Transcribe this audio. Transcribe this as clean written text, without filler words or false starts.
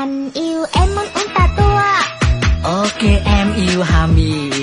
Anh yêu em muốn uống tà tua. Ok em yêu Hà Mì.